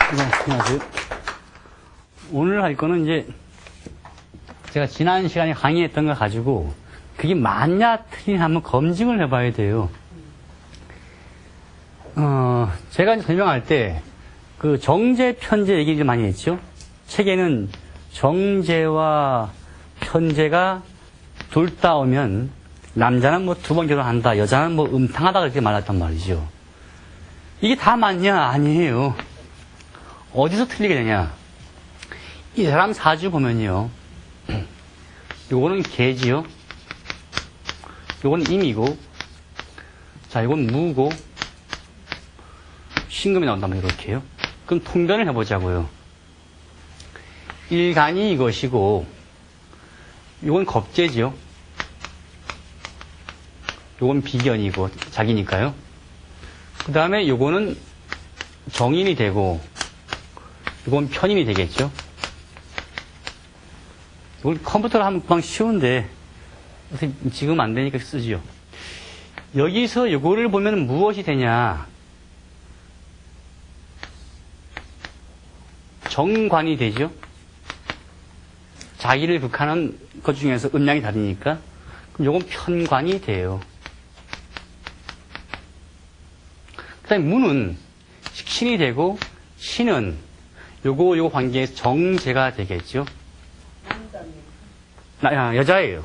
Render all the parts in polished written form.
안녕하세요. 오늘 할 거는 이제 제가 지난 시간에 강의했던 거 가지고 그게 맞냐 틀리냐 한번 검증을 해봐야 돼요. 제가 이제 설명할 때 그 정제, 편제 얘기 좀 많이 했죠. 책에는 정제와 편제가 둘 다 오면 남자는 뭐 2번 결혼한다, 여자는 뭐 음탕하다 그렇게 말했단 말이죠. 이게 다 맞냐? 아니에요. 어디서 틀리게 되냐? 이 사람 사주 보면요. 요거는 개지요. 요거는 임이고, 자, 요건 무고, 신금이 나온다면 이렇게요. 그럼 통변을 해보자고요. 일간이 이것이고, 요건 겁재지요. 요건 비견이고, 자기니까요. 그 다음에 요거는 정인이 되고, 이건 편인이 되겠죠. 이건 컴퓨터로 하면 금방 쉬운데 지금 안 되니까 쓰지요. 여기서 이거를 보면 무엇이 되냐? 정관이 되죠. 자기를 극하는 것 중에서 음양이 다르니까. 그럼 이건 편관이 돼요. 그 다음에 무는 신이 되고, 신은 요거 관계에서 정제가 되겠죠. 여자예요.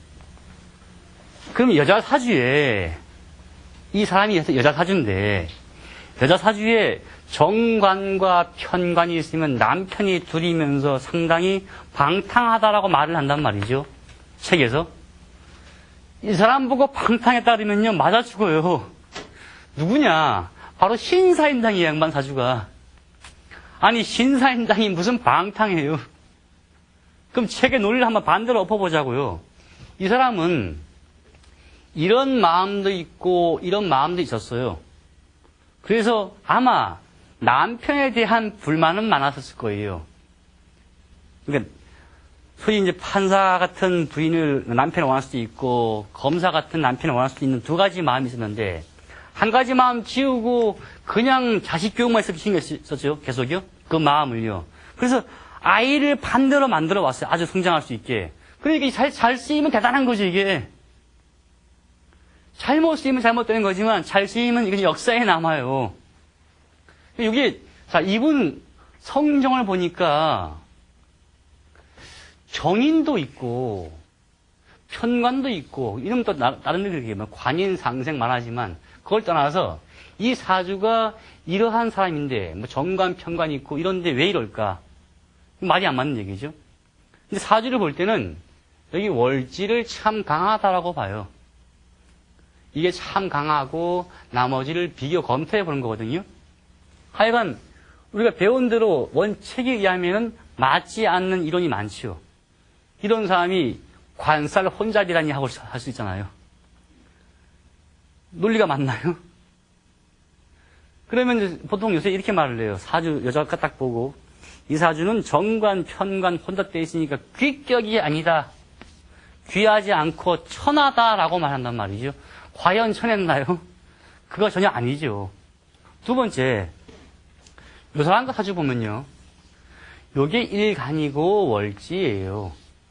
그럼 여자 사주에 이 사람이 여자 사주인데 여자 사주에 정관과 편관이 있으면 남편이 둘이면서 상당히 방탕하다라고 말을 한단 말이죠. 책에서. 이 사람 보고 방탕했다 그러면요 맞아 죽어요. 누구냐? 바로 신사임당이 양반 사주가. 아니 신사임당이 무슨 방탕이에요. 그럼 책의 논리를 한번 반대로 엎어보자고요. 이 사람은 이런 마음도 있고 이런 마음도 있었어요. 그래서 아마 남편에 대한 불만은 많았을 거예요. 그러니까 소위 이제 판사 같은 부인을 남편을 원할 수도 있고 검사 같은 남편을 원할 수도 있는 두 가지 마음이 있었는데 한 가지 마음 지우고 그냥 자식 교육만 있었죠. 계속요. 그 마음을요. 그래서 아이를 반대로 만들어 왔어요. 아주 성장할 수 있게. 그러니까 잘 쓰이면 대단한 거죠, 이게. 잘못 쓰이면 잘못되는 거지만 잘 쓰이면 이건 역사에 남아요. 이게 자 이분 성정을 보니까 정인도 있고 편관도 있고 이러면 또 다른 얘기 얘기하면 관인 상생 말하지만 그걸 떠나서 이 사주가 이러한 사람인데 뭐 정관 편관이 있고 이런데 왜 이럴까? 말이 안 맞는 얘기죠. 근데 사주를 볼 때는 여기 월지를 참 강하다라고 봐요. 이게 참 강하고 나머지를 비교 검토해 보는 거거든요. 하여간 우리가 배운 대로 원책에 의하면 맞지 않는 이론이 많죠. 이런 사람이 관살 혼잡이라니 하고 할 수 있잖아요. 논리가 맞나요? 그러면 보통 요새 이렇게 말을 해요. 사주 여자가 딱 보고 이 사주는 정관, 편관 혼잡되어 있으니까 귀격이 아니다. 귀하지 않고 천하다라고 말한단 말이죠. 과연 천했나요? 그거 전혀 아니죠. 두 번째, 요 사람 사주 보면요. 요게 일간이고 월지예요.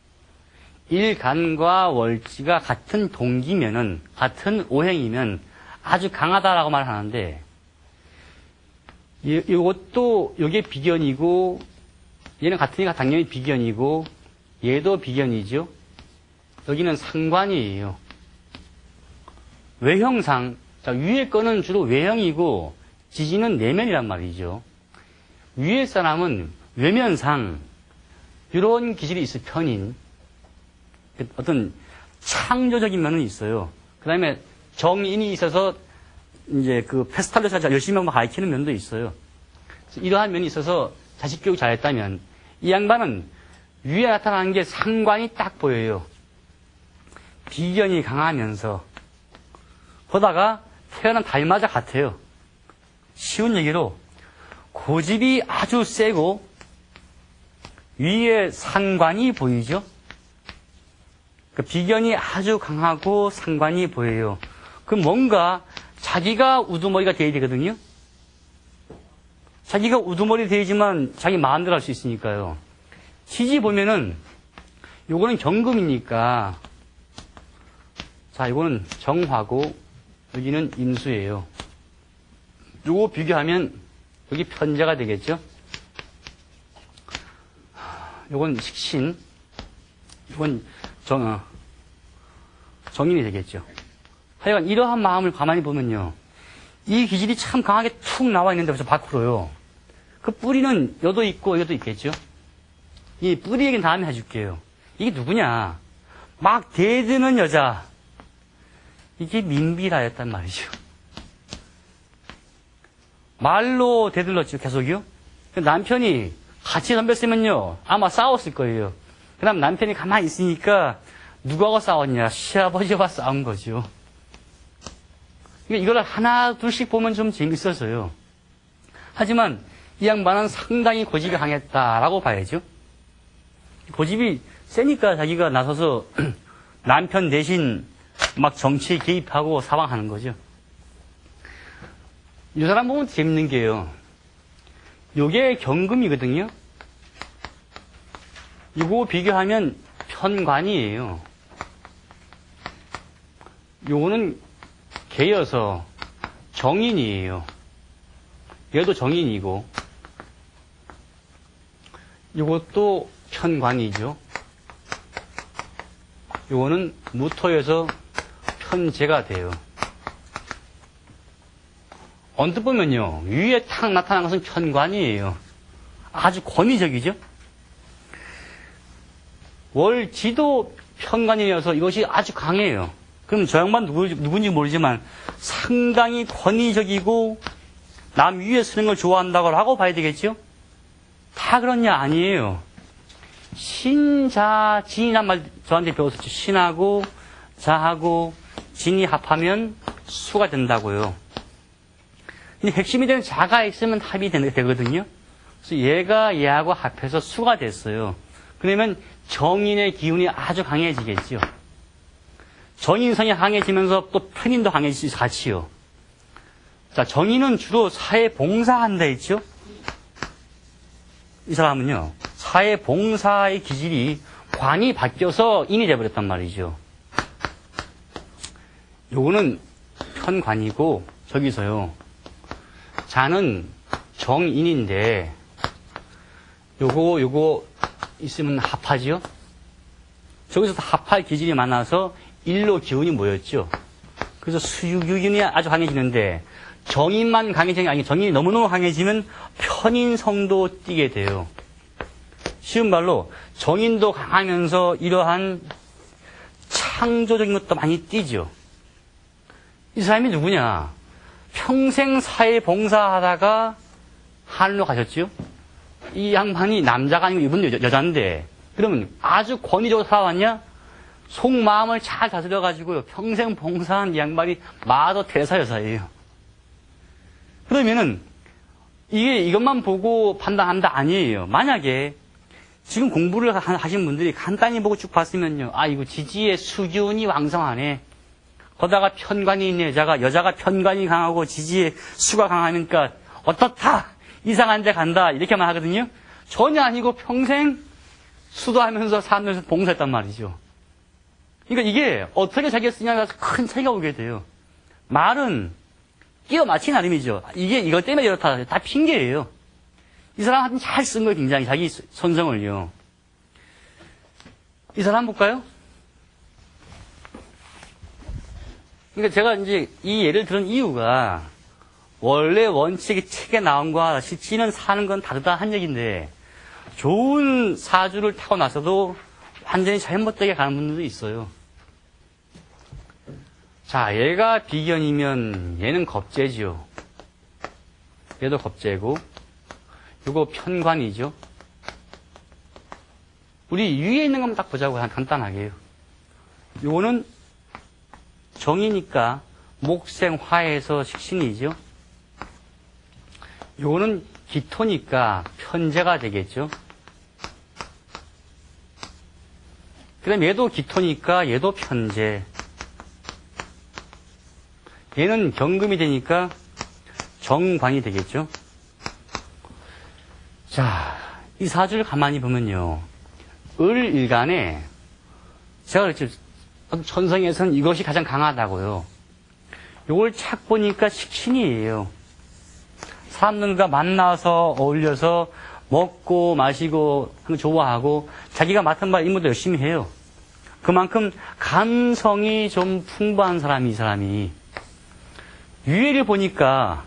일간과 월지가 같은 동기면은, 같은 오행이면 아주 강하다라고 말하는데, 요것도, 요게 비견이고, 얘는 같으니까 당연히 비견이고, 얘도 비견이죠. 여기는 상관이에요. 외형상, 자, 위에 거는 주로 외형이고, 지지는 내면이란 말이죠. 위에 사람은 외면상, 이런 기질이 있을 편인, 어떤 창조적인 면은 있어요. 그 다음에 정인이 있어서, 이제 그 페스탈로사 열심히 한번 가르치는 면도 있어요. 이러한 면이 있어서 자식 교육 잘했다면, 이 양반은 위에 나타나는 게 상관이 딱 보여요. 비견이 강하면서, 보다가 태어난 달맞아 같아요. 쉬운 얘기로 고집이 아주 세고 위에 상관이 보이죠. 그 비견이 아주 강하고 상관이 보여요. 그럼 뭔가 자기가 우두머리가 돼야 되거든요. 자기가 우두머리 되지만 자기 마음대로 할 수 있으니까요. 지지 보면은 요거는 경금이니까 자 요거는 정화고 여기는 임수예요. 요거 비교하면 여기 편제가 되겠죠. 요건 식신, 요건 정인이 되겠죠. 하여간 이러한 마음을 가만히 보면요. 이 기질이 참 강하게 툭 나와 있는데 벌써 밖으로요. 그 뿌리는 여도 있고 여도 있겠죠. 이 뿌리 얘기는 다음에 해줄게요. 이게 누구냐. 막 대드는 여자. 이게 민비라였단 말이죠. 말로 대들렀죠, 계속요. 남편이 같이 덤볐으면요, 아마 싸웠을 거예요. 그 다음 남편이 가만히 있으니까 누구하고 싸웠냐? 시아버지와 싸운 거죠. 이걸 하나, 둘씩 보면 좀 재밌어서요. 하지만 이 양반은 상당히 고집이 강했다라고 봐야죠. 고집이 세니까 자기가 나서서 남편 대신 막 정치에 개입하고 사방하는 거죠. 이 사람 보면 재밌는 게요. 요게 경금이거든요. 이거 비교하면 편관이에요. 요거는 개여서 정인이에요. 얘도 정인이고 요것도 편관이죠. 요거는 무토여서 편재가 돼요. 언뜻 보면요, 위에 탁 나타난 것은 편관이에요. 아주 권위적이죠. 월지도 편관이어서 이것이 아주 강해요. 그럼 저 양반 누군지 모르지만 상당히 권위적이고 남 위에 쓰는 걸 좋아한다고 하고 봐야 되겠죠? 다 그렇냐? 아니에요. 신자진이란 말 저한테 배웠었죠. 신하고 자하고 진이 합하면 수가 된다고요. 근데 핵심이 되는 자가 있으면 합이 되거든요. 그래서 얘가 얘하고 합해서 수가 됐어요. 그러면 정인의 기운이 아주 강해지겠죠. 정인성이 강해지면서 또 편인도 강해지지 같이요. 자, 정인은 주로 사회 봉사한다 했죠. 이 사람은요, 사회 봉사의 기질이 관이 바뀌어서 인이 돼버렸단 말이죠. 요거는 편관이고, 저기서요, 자는 정인인데, 요거 있으면 합하지요? 저기서 합할 기질이 많아서 일로 기운이 모였죠. 그래서 수유기운이 아주 강해지는데, 정인만 강해지는 게 아니고 정인이 너무너무 강해지면 편인성도 띠게 돼요. 쉬운 말로 정인도 강하면서 이러한 창조적인 것도 많이 띠죠. 이 사람이 누구냐? 평생 사회 봉사하다가 하늘로 가셨죠. 이 양반이 남자가 아니고 이분은 여자인데 그러면 아주 권위적으로 살아왔냐? 속마음을 잘 다스려가지고요. 평생 봉사한 이 양반이 마더 테레사 여사예요. 그러면은 이것만 보고 판단한다 아니에요. 만약에 지금 공부를 하신 분들이 간단히 보고 쭉 봤으면요. 아, 이거 지지의 수기운이 왕성하네. 거다가 편관이 있는 여자가 편관이 강하고 지지의 수가 강하니까 어떻다. 이상한 데 간다. 이렇게만 하거든요. 전혀 아니고 평생 수도하면서 사람들에서 봉사했단 말이죠. 그러니까 이게 어떻게 자기가 쓰냐에 따라서 큰 차이가 오게 돼요. 말은 끼워 맞힌 나름이죠. 이것 때문에 이렇다. 다 핑계예요. 이 사람한테 잘 쓴 거예요, 굉장히. 자기 선성을요. 이 사람 볼까요? 그러니까 제가 이제 이 예를 들은 이유가 원래 원칙이 책에 나온 거와 실지는 사는 건 다르다 한 얘기인데 좋은 사주를 타고 나서도 완전히 잘못되게 가는 분들도 있어요. 자, 얘가 비견이면 얘는 겁재죠. 얘도 겁재고 요거 편관이죠. 우리 위에 있는 것만 딱 보자고 간단하게요. 요거는 정이니까 목생화에서 식신이죠. 요거는 기토니까 편재가 되겠죠. 그 다음에 얘도 기토니까 얘도 편재. 얘는 경금이 되니까 정관이 되겠죠. 자, 이 사주를 가만히 보면요. 을일간에 제가 그랬죠. 천성에서는 이것이 가장 강하다고요. 요걸 착 보니까 식신이에요. 사람들과 만나서 어울려서 먹고 마시고 좋아하고 자기가 맡은 바 임무도 열심히 해요. 그만큼 감성이 좀 풍부한 사람이 이 사람이. 유해를 보니까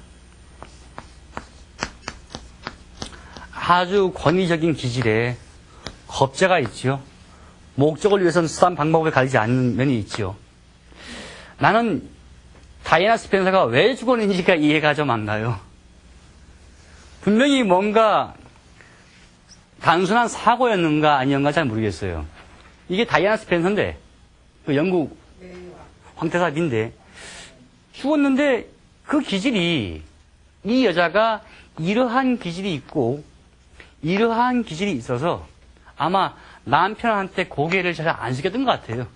아주 권위적인 기질에 겁재가 있죠. 목적을 위해서는 수단 방법을 가리지 않는 면이 있죠. 나는 다이애나 스펜서가 왜 죽었는지가 이해가 좀 안 가요. 분명히 뭔가 단순한 사고였는가 아니었는가 잘 모르겠어요. 이게 다이애나 스펜서인데, 그 영국 황태자비인데, 죽었는데 그 기질이, 이 여자가 이러한 기질이 있고, 이러한 기질이 있어서 아마 남편한테 고개를 잘 안 숙였던 것 같아요.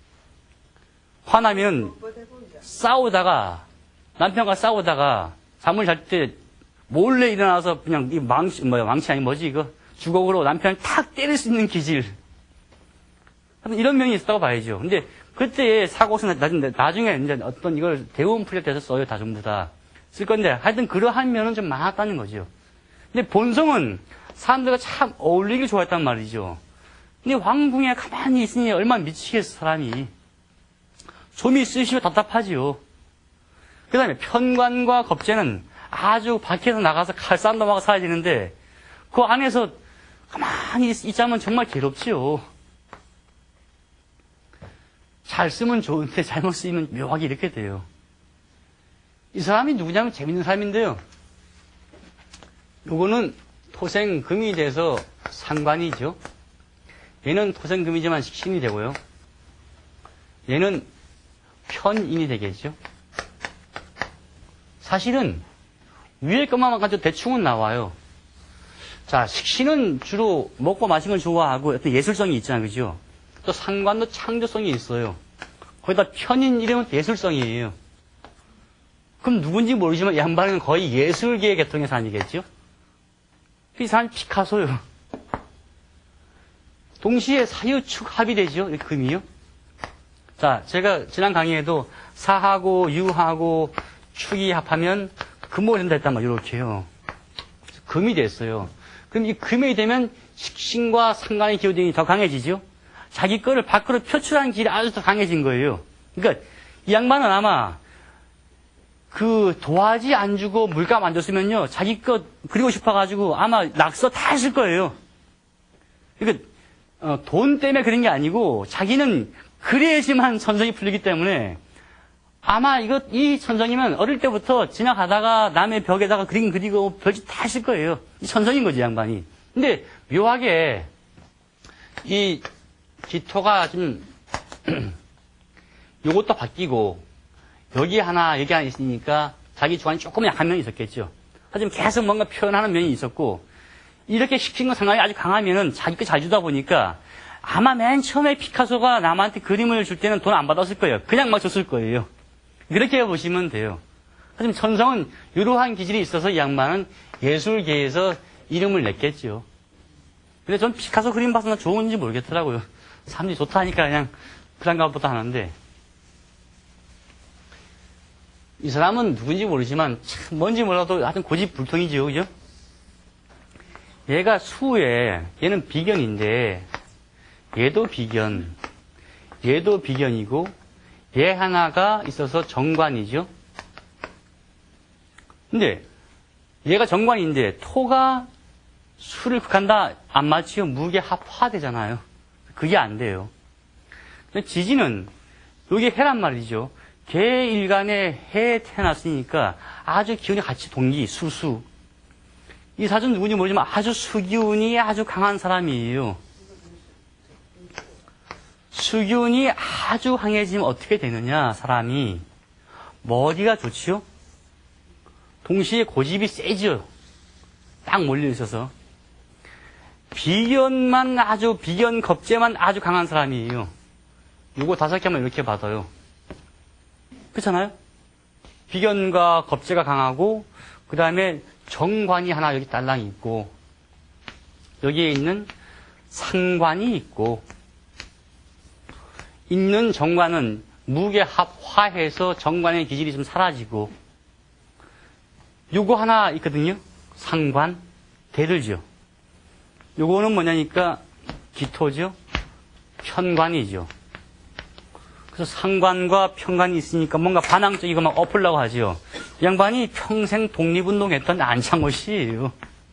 화나면 싸우다가, 남편과 싸우다가 잠을 잘 때 몰래 일어나서 그냥 이 망치 아니 뭐지 이거? 주걱으로 남편을 탁 때릴 수 있는 기질. 이런 면이 있었다고 봐야죠. 근데 그때의 사고는 나중에 이제 어떤 이걸 대운 풀이돼서 써요, 다 전부 다. 쓸 건데, 하여튼 그러한 면은 좀 많았다는 거죠. 근데 본성은 사람들과 참 어울리기 좋아했단 말이죠. 근데 왕궁에 가만히 있으니 얼마나 미치겠어, 사람이. 좀이 쓰시면 답답하지요. 그 다음에 편관과 겁재는 아주 밖에서 나가서 칼싸움 넘어가 살아야 되는데, 그 안에서 가만히 있자면 정말 괴롭지요. 잘 쓰면 좋은데 잘못 쓰이면 묘하게 이렇게 돼요. 이 사람이 누구냐면 재밌는 사람인데요. 요거는 토생금이 돼서 상관이죠. 얘는 토생금이지만 식신이 되고요. 얘는 편인이 되겠죠. 사실은 위에 것만 가지고 대충은 나와요. 자, 식신은 주로 먹고 마시는 걸 좋아하고 어떤 예술성이 있잖아요. 그죠? 또 상관도 창조성이 있어요. 거기다 편인 이름은 예술성이에요. 그럼 누군지 모르지만 양반은 거의 예술계의 계통의 사람이겠죠? 이 사람이 피카소요. 동시에 사유축 합이 되죠. 이렇게 금이요. 자, 제가 지난 강의에도 사하고 유하고 축이 합하면 금목이 된다 했단 말이에요. 이렇게요. 금이 됐어요. 그럼 이 금이 되면 식신과 상관의 기호등이 더 강해지죠? 자기 거를 밖으로 표출하는 길이 아주 더 강해진 거예요. 그러니까 이 양반은 아마 그 도화지 안 주고 물감 안 줬으면요. 자기 거 그리고 싶어가지고 아마 낙서 다 했을 거예요. 그러니까 돈 때문에 그런 게 아니고 자기는 그래야지만 천성이 풀리기 때문에 아마 이 천성이면 어릴 때부터 지나가다가 남의 벽에다가 그림 그리고 별짓 다 했을 거예요. 이 천성인 거지, 양반이. 근데 묘하게 이 기토가 좀 요것도 바뀌고 여기 하나 있으니까 자기 주관이 조금 약한 면이 있었겠죠. 하지만 계속 뭔가 표현하는 면이 있었고 이렇게 식신과 상관이 아주 강하면은 자기 거 잘 주다 보니까 아마 맨 처음에 피카소가 남한테 그림을 줄 때는 돈 안 받았을 거예요. 그냥 막 줬을 거예요. 그렇게 보시면 돼요. 하지만 천성은 이러한 기질이 있어서 이 양반은 예술계에서 이름을 냈겠죠. 근데 전 피카소 그림 봐서 좋은지 모르겠더라고요. 사람들이 좋다니까 그냥 그런가 보다 하는데 이 사람은 누군지 모르지만 참 뭔지 몰라도 하여튼 고집불통이지요. 그죠? 얘가 수에 얘는 비견인데 얘도 비견 얘도 비견이고 얘 하나가 있어서 정관이죠. 근데 얘가 정관인데 토가 수를 극한다 안 맞지요. 무게 합화되잖아요. 그게 안 돼요. 근데 지지는 여기 해란 말이죠. 개 일간에 해에 태어났으니까 아주 기운이 같이 동기 수수. 이 사주는 누군지 모르지만 아주 수기운이 아주 강한 사람이에요. 수기운이 아주 강해지면 어떻게 되느냐, 사람이. 뭐 어디가 좋지요? 동시에 고집이 세죠. 딱 몰려있어서. 비견 겁재만 아주 강한 사람이에요. 요거 5개만 이렇게 받아요. 그렇잖아요? 비견과 겁재가 강하고, 그 다음에 정관이 하나 여기 딸랑 있고, 여기에 있는 상관이 있고, 있는 정관은 무게합화해서 정관의 기질이 좀 사라지고, 요거 하나 있거든요. 상관, 대들죠. 요거는 뭐냐니까 기토죠. 편관이죠. 그래서 상관과 편관이 있으니까 뭔가 반항적이고 막 엎으려고 하죠. 이 양반이 평생 독립운동했던 안창호 씨예요.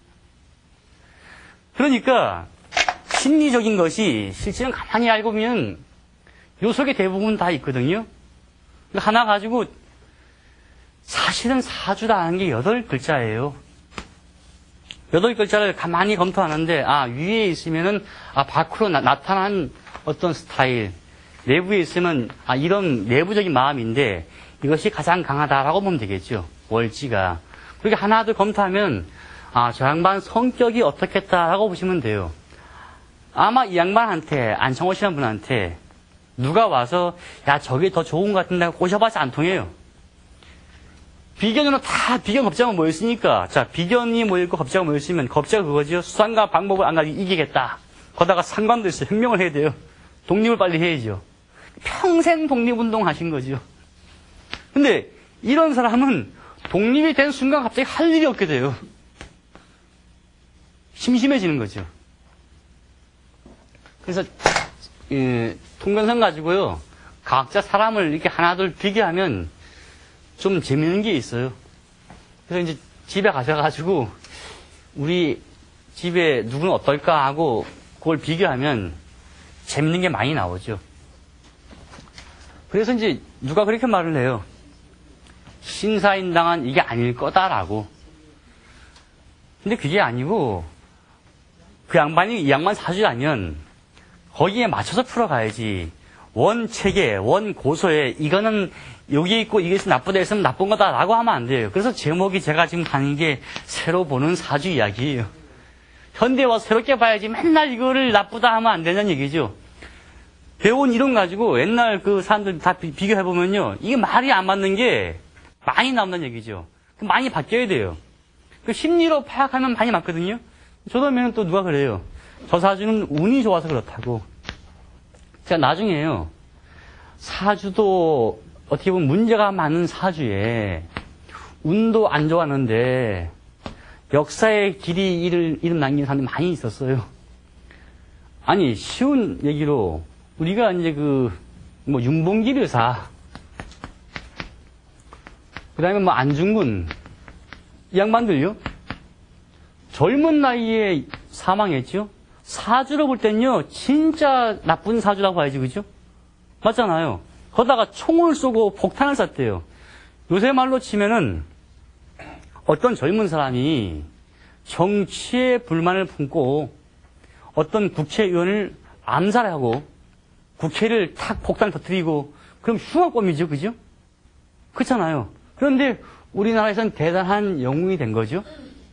그러니까 심리적인 것이 실제는 가만히 알고 보면 요 속에 대부분 다 있거든요. 하나 가지고 사실은 사주라는 게 8글자예요. 8글자를 가만히 검토하는데, 위에 있으면은, 밖으로 나타난 어떤 스타일, 내부에 있으면, 이런 내부적인 마음인데, 이것이 가장 강하다라고 보면 되겠죠. 월지가. 그렇게 하나둘 검토하면, 저 양반 성격이 어떻겠다라고 보시면 돼요. 아마 이 양반한테, 안창호 씨라는 분한테, 누가 와서, 야, 저게 더 좋은 것 같은데 꼬셔봐서 안 통해요. 비견으로 다 비견 겁자가 모였으니까, 자, 비견이 모여있고 겁자가 모였으면, 겁자가 그거죠. 수단과 방법을 안 가지고 이기겠다. 거다가 상관도 있어요. 혁명을 해야 돼요. 독립을 빨리 해야죠. 평생 독립운동 하신 거죠. 근데, 이런 사람은 독립이 된 순간 갑자기 할 일이 없게 돼요. 심심해지는 거죠. 그래서, 통근성 가지고요, 각자 사람을 이렇게 하나둘 비교하면, 좀 재밌는 게 있어요. 그래서 이제 집에 가셔가지고, 우리 집에 누구는 어떨까 하고, 그걸 비교하면 재밌는 게 많이 나오죠. 그래서 이제 누가 그렇게 말을 해요. 신사임당한 이게 아닐 거다라고. 근데 그게 아니고, 그 양반이 이 양반 사주라면, 거기에 맞춰서 풀어가야지. 원 체계, 원 고소에, 이거는 여기 있고 이게 나쁘다 했으면 나쁜 거다라고 하면 안 돼요. 그래서 제목이 제가 지금 하는 게 새로 보는 사주 이야기예요. 현대에 와서 새롭게 봐야지 맨날 이거를 나쁘다 하면 안 되는 얘기죠. 배운 이론 가지고 옛날 그 사람들 다 비교해보면요. 이게 말이 안 맞는 게 많이 나온다는 얘기죠. 많이 바뀌어야 돼요. 그 심리로 파악하면 많이 맞거든요. 저러면 또 누가 그래요. 저 사주는 운이 좋아서 그렇다고. 제가 나중에요. 사주도 어떻게 보면 문제가 많은 사주에 운도 안 좋았는데 역사의 길이 이름 남긴 사람이 많이 있었어요. 아니, 쉬운 얘기로 우리가 이제 윤봉길 의사, 그 다음에 안중근, 이 양반들요. 젊은 나이에 사망했죠. 사주로 볼 땐요, 진짜 나쁜 사주라고 봐야지, 그죠? 맞잖아요. 거다가 총을 쏘고 폭탄을 쐈대요. 요새 말로 치면은 어떤 젊은 사람이 정치에 불만을 품고 어떤 국회의원을 암살하고 국회를 탁 폭탄 터뜨리고 그럼 흉악범이죠, 그죠? 그렇잖아요. 그런데 우리나라에서는 대단한 영웅이 된 거죠.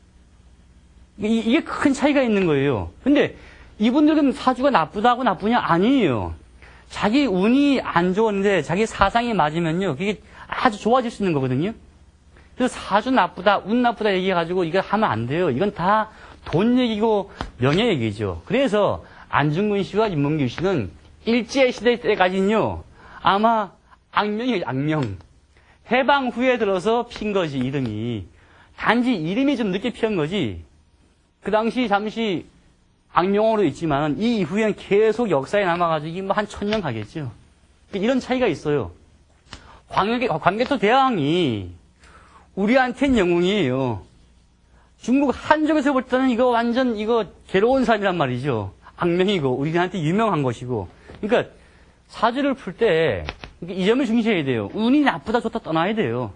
이게 큰 차이가 있는 거예요. 근데 이분들은 사주가 나쁘다고 나쁘냐? 아니에요. 자기 운이 안 좋은데 자기 사상이 맞으면요, 그게 아주 좋아질 수 있는 거거든요. 그래서 사주 나쁘다, 운 나쁘다 얘기해가지고 이거 하면 안 돼요. 이건 다 돈 얘기고 명예 얘기죠. 그래서 안중근 씨와 윤봉길 씨는 일제시대 때까지는요, 아마 악명이에요, 악명. 해방 후에 들어서 핀 거지, 이름이. 단지 이름이 좀 늦게 피한 거지. 그 당시 잠시 악명으로 있지만 이 이후에는 계속 역사에 남아가지고 한 1000년 가겠죠. 이런 차이가 있어요. 광개토 대왕이 우리한텐 영웅이에요. 중국 한족에서 볼 때는 이거 완전 괴로운 사람이란 말이죠. 악명이고 우리한테 유명한 것이고. 그러니까 사주를 풀 때 이 점을 중시해야 돼요. 운이 나쁘다 좋다 떠나야 돼요.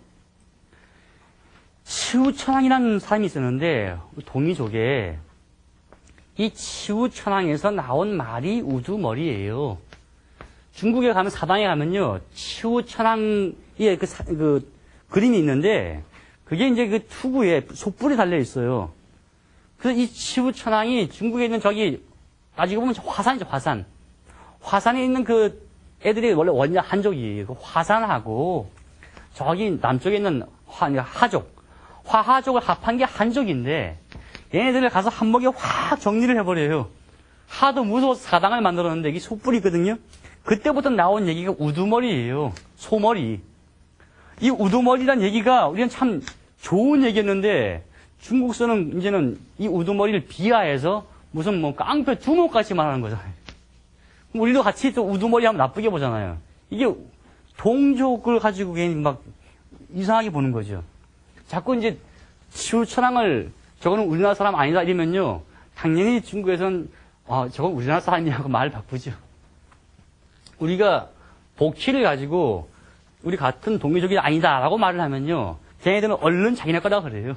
치우천왕이라는 사람이 있었는데 동이족에 이 치우천왕에서 나온 말이 우두머리예요. 중국에 가면 사당에 가면요, 치우천왕의 그 그림이 있는데 그게 이제 그 투구에 속불이 달려 있어요. 그래서 이 치우천왕이 중국에 있는 저기 따지고 보면 화산이죠, 화산. 화산에 있는 그 애들이 원래 원자 한족이에요. 그 화산하고 저기 남쪽에 있는 화하족, 화하족을 합한 게 한족인데 얘네들을 가서 한목에 확 정리를 해버려요. 하도 무서워서 사당을 만들었는데 이게 솥불이거든요. 그때부터 나온 얘기가 우두머리예요. 소머리. 이 우두머리란 얘기가 우리는 참 좋은 얘기였는데 중국서는 이제는 이 우두머리를 비하해서 무슨 뭐 깡패 두목같이 말하는 거잖아요. 우리도 같이 또 우두머리 하면 나쁘게 보잖아요. 이게 동족을 가지고 괜히 막 이상하게 보는 거죠. 자꾸 이제 치우천왕을 저거는 우리나라 사람 아니다 이러면요. 당연히 중국에서는 저건 우리나라 사람이라고 말 바꾸죠. 우리가 복희를 가지고 우리 같은 동민족이 아니다라고 말을 하면요. 걔네들은 얼른 자기네 거다 그래요.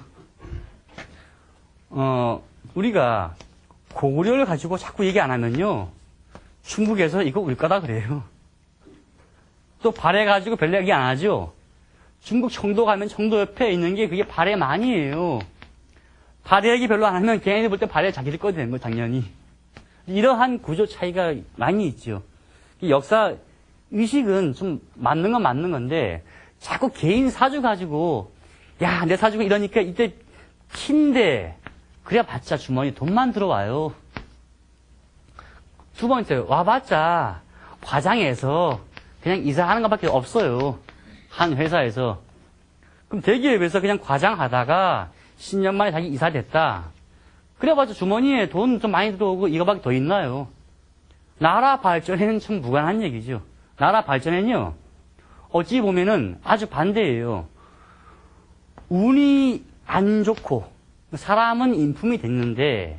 우리가 고구려를 가지고 자꾸 얘기 안 하면요. 중국에서 이거 우리 거다 그래요. 또 발해 가지고 별로 얘기 안 하죠. 중국 청도 가면 청도 옆에 있는 게 그게 발해만이에요. 발해 얘기 별로 안 하면 걔네들 볼 때 발해 자기들 거 되는 거 당연히. 이러한 구조 차이가 많이 있죠. 역사 의식은 좀 맞는 건 맞는 건데 자꾸 개인 사주 가지고 야, 내 사주가 이러니까 이때 키인데 그래야 봤자 주머니 돈만 들어와요. 두 번째, 와봤자 과장해서 그냥 이사하는 것밖에 없어요. 한 회사에서. 그럼 대기업에서 그냥 과장하다가 10년 만에 자기 이사됐다. 그래봤자 주머니에 돈 좀 많이 들어오고 이거밖에 더 있나요? 나라 발전에는 참 무관한 얘기죠. 나라 발전에는요, 어찌 보면은 아주 반대예요. 운이 안 좋고, 사람은 인품이 됐는데,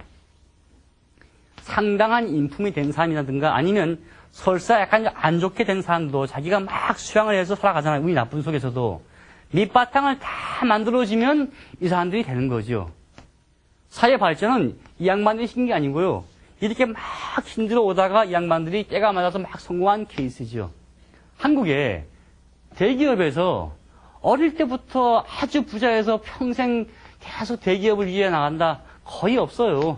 상당한 인품이 된 사람이라든가 아니면 설사 약간 안 좋게 된 사람도 자기가 막 수양을 해서 살아가잖아요. 운이 나쁜 속에서도. 밑바탕을 다 만들어지면 이 사람들이 되는 거죠. 사회 발전은 이 양반들이 신게 아니고요. 이렇게 막 힘들어 오다가 이 양반들이 때가 맞아서 막 성공한 케이스죠. 한국에 대기업에서 어릴 때부터 아주 부자여서 평생 계속 대기업을 위해 나간다. 거의 없어요.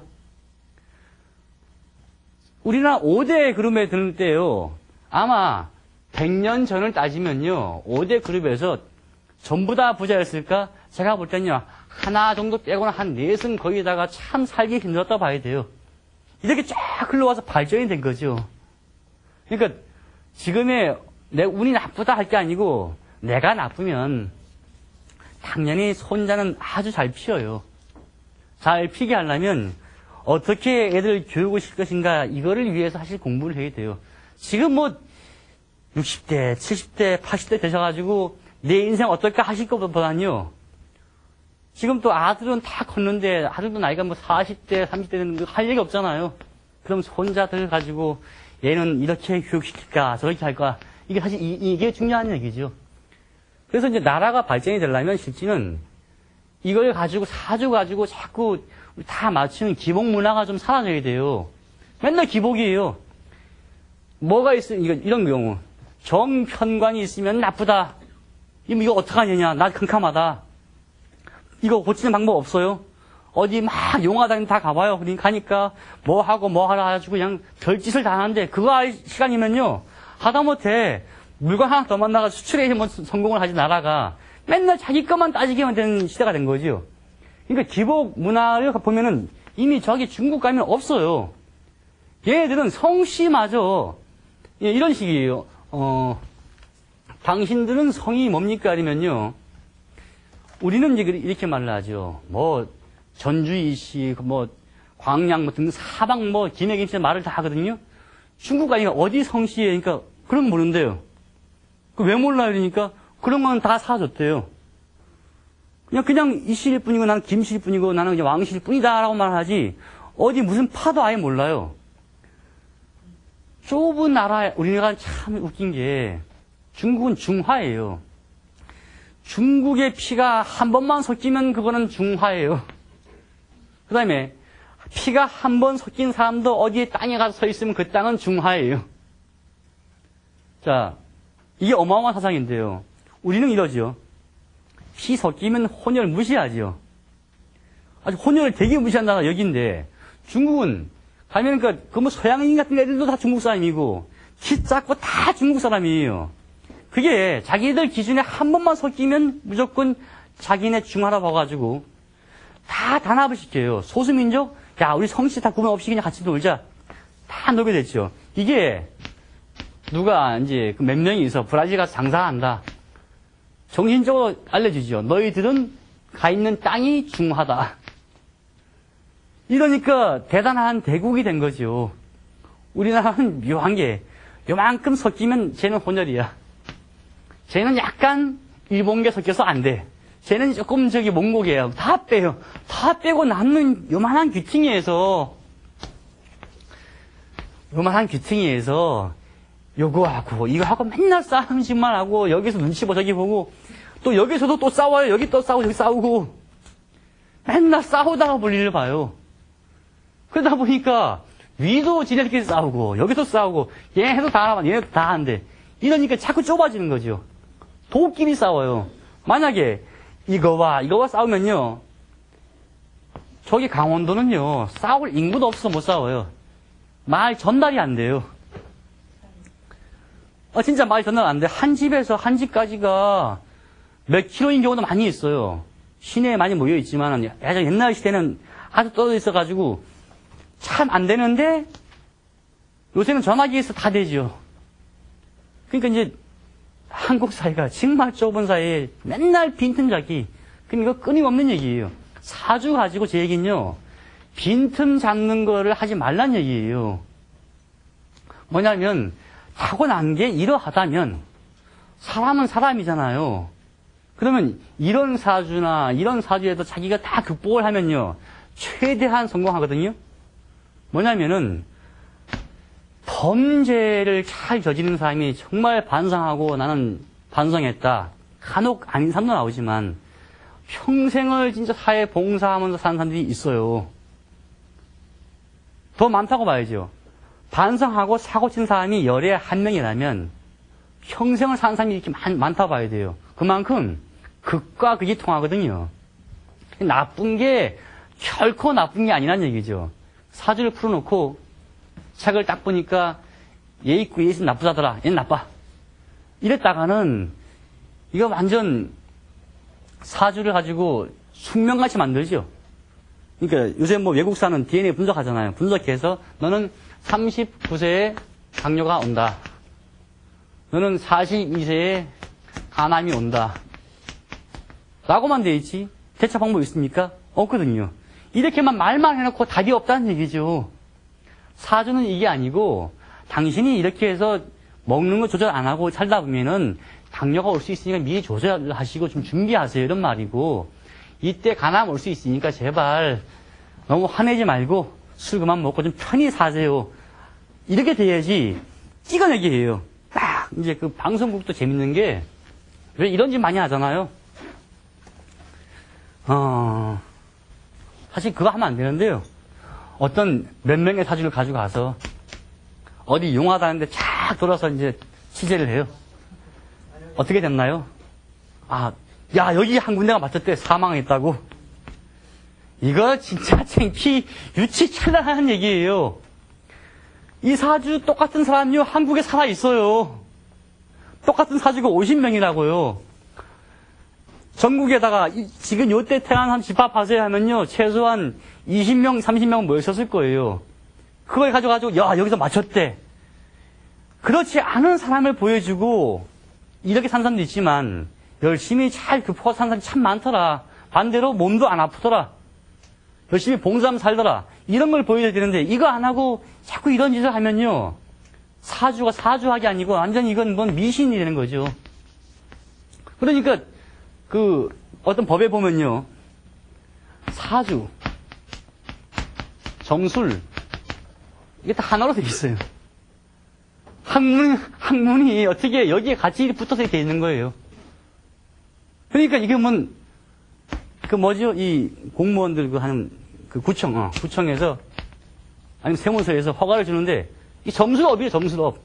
우리나라 5대 그룹에 드는 때요. 아마 100년 전을 따지면요. 5대 그룹에서 전부 다 부자였을까? 제가 볼 때는요. 하나 정도 빼고는 한 넷은 거기다가 참 살기 힘들었다 봐야 돼요. 이렇게 쫙 흘러와서 발전이 된 거죠. 그러니까 지금의 내 운이 나쁘다 할 게 아니고 내가 나쁘면 당연히 손자는 아주 잘 피어요. 잘 피게 하려면 어떻게 애들 교육을 시킬 것인가 이거를 위해서 사실 공부를 해야 돼요. 지금 뭐 60대, 70대, 80대 되셔가지고 내 인생 어떨까 하실 것보다는요. 지금 또 아들은 다 컸는데 아들도 나이가 뭐 40대, 30대 되는 거 할 얘기 없잖아요. 그럼 손자들 가지고 얘는 이렇게 교육시킬까 저렇게 할까 이게 사실 이게 중요한 얘기죠. 그래서 이제 나라가 발전이 되려면 실제는 이걸 가지고 사주 가지고 자꾸 다 맞추는 기복 문화가 좀 사라져야 돼요. 맨날 기복이에요. 뭐가 있으면 이런 경우 정편관이 있으면 나쁘다. 이거 어떡하느냐. 나 캄캄하다. 이거 고치는 방법 없어요. 어디 막 용화당 다 가봐요. 그러니까 가니까 뭐 하고 뭐 하라 해가지고 그냥 별짓을 다 하는데 그거 할 시간이면요. 하다못해 물건 하나 더 만나가 수출에 뭐 성공을 하지 나라가 맨날 자기 것만 따지게만 되는 시대가 된 거죠. 그러니까 기복 문화를 보면은 이미 저기 중국 가면 없어요. 얘네들은 성씨마저 이런 식이에요. 당신들은 성이 뭡니까? 아니면요. 우리는 이제 이렇게 말을 하죠. 뭐 전주이씨, 뭐 광양, 뭐 등 사방 뭐 김해김씨 말을 다 하거든요. 중국 가니까 어디 성씨에 그러니까 그런 거 모른대요. 왜 몰라요? 그러니까 그런 건 다 사줬대요. 그냥 이씨일 뿐이고 나는 김씨일 뿐이고 나는 그냥 왕씨일 뿐이다라고 말하지 어디 무슨 파도 아예 몰라요. 좁은 나라에 우리나라가 참 웃긴 게 중국은 중화예요. 중국의 피가 한 번만 섞이면 그거는 중화예요. 그 다음에 피가 한 번 섞인 사람도 어디에 땅에 가서 서 있으면 그 땅은 중화예요. 자, 이게 어마어마한 사상인데요. 우리는 이러죠. 피 섞이면 혼혈 무시하죠. 아주 혼혈을 되게 무시한다가 여기인데 중국은 가면 그 뭐 서양인 같은 애들도 다 중국 사람이고 키 작고 다 중국 사람이에요. 그게 자기들 기준에 한 번만 섞이면 무조건 자기네 중화라 봐가지고 다 단합을 시켜요. 소수민족, 야, 우리 성씨 다 구분 없이 그냥 같이 놀자. 다 놀게 됐죠. 이게, 누가 이제 그 몇 명이서 브라질 가서 장사한다. 정신적으로 알려주죠. 너희들은 가 있는 땅이 중하다. 이러니까 대단한 대국이 된 거죠. 우리나라는 묘한 게, 요만큼 섞이면 쟤는 혼혈이야. 쟤는 약간 일본계 섞여서 안 돼. 쟤는 조금 몽고계예요. 다 빼요. 다 빼고 남는 요만한 귀퉁이에서 요거하고 이거하고 맨날 싸움짓만 하고 여기서 눈치 보고 저기 보고 또 여기서도 또 싸워요. 여기 또 싸우고 저기 싸우고 맨날 싸우다가 볼 일을 봐요. 그러다 보니까 위도 지네들끼리 싸우고 여기서 싸우고 얘네도 다 하나 얘네도 다 하는데 이러니까 자꾸 좁아지는 거죠. 도끼리 싸워요. 만약에 이거와 싸우면요. 저기 강원도는요. 싸울 인구도 없어서 못 싸워요. 말 전달이 안 돼요. 진짜 말 전달 안 돼. 한 집에서 한 집까지가 몇 킬로인 경우도 많이 있어요. 시내에 많이 모여 있지만 옛날 시대는 아주 떨어져 있어가지고 참 안 되는데 요새는 전화기에서 다 되죠. 그러니까 이제 한국 사회가 정말 좁은 사회에 맨날 빈틈잡기. 그럼 이거 끊임없는 얘기예요. 사주 가지고 제 얘기는요. 빈틈 잡는 거를 하지 말란 얘기예요. 뭐냐면 타고난 게 이러하다면 사람은 사람이잖아요. 그러면 이런 사주나 이런 사주에도 자기가 다 극복을 하면요. 최대한 성공하거든요. 뭐냐면은 범죄를 잘 저지르는 사람이 정말 반성하고 나는 반성했다. 간혹 아닌 사람도 나오지만 평생을 진짜 사회 봉사하면서 사는 사람들이 있어요. 더 많다고 봐야죠. 반성하고 사고 친 사람이 열에 한 명이라면 평생을 사는 사람이 이렇게 많다고 봐야 돼요. 그만큼 극과 극이 통하거든요. 나쁜 게 결코 나쁜 게 아니란 얘기죠. 사주를 풀어놓고 책을 딱 보니까 얘 있고 얘 있으면 나쁘다더라. 얘는 나빠. 이랬다가는 이거 완전 사주를 가지고 숙명같이 만들죠. 그러니까 요새 뭐 외국사는 DNA 분석하잖아요. 분석해서 너는 39세에 당뇨가 온다. 너는 42세에 간암이 온다. 라고만 돼 있지. 대처 방법이 있습니까? 없거든요. 이렇게만 말만 해놓고 답이 없다는 얘기죠. 사주는 이게 아니고 당신이 이렇게 해서 먹는 거 조절 안 하고 살다 보면은 당뇨가 올 수 있으니까 미리 조절하시고 좀 준비하세요. 이런 말이고 이때 간암 올 수 있으니까 제발 너무 화내지 말고 술 그만 먹고 좀 편히 사세요. 이렇게 돼야지 찍어내게 해요. 딱 이제 그 방송국도 재밌는 게 왜 이런 짓 많이 하잖아요. 사실 그거 하면 안 되는데요. 어떤 몇 명의 사주를 가지고 가서 어디 용하다는데 쫙 돌아서 이제 취재를 해요. 어떻게 됐나요? 야, 여기 한 군데가 맞췄대. 사망했다고. 이거 진짜 창피, 유치찬란한 얘기예요. 이 사주 똑같은 사람이요, 한국에 살아 있어요. 똑같은 사주가 50명이라고요. 전국에다가 지금 요때 태어난 사람 집합하세요 하면요, 최소한 20명, 30명 모였었을 거예요. 그걸 가져가지고, 야, 여기서 맞췄대. 그렇지 않은 사람을 보여주고, 이렇게 산 사람도 있지만, 열심히 잘 극복하고 산 사람이 참 많더라. 반대로 몸도 안 아프더라. 열심히 봉사하면 살더라. 이런 걸 보여줘야 되는데, 이거 안 하고 자꾸 이런 짓을 하면요, 사주가 사주학이 아니고, 완전히 이건 뭔 미신이 되는 거죠. 그러니까, 어떤 법에 보면요, 사주, 점술, 이게 다 하나로 돼 있어요. 학문이 어떻게 여기에 같이 붙어서 돼 있는 거예요. 그러니까 이게 이 공무원들 하는 구청에서, 아니면 세무서에서 허가를 주는데, 이 점술업이에요, 점술업.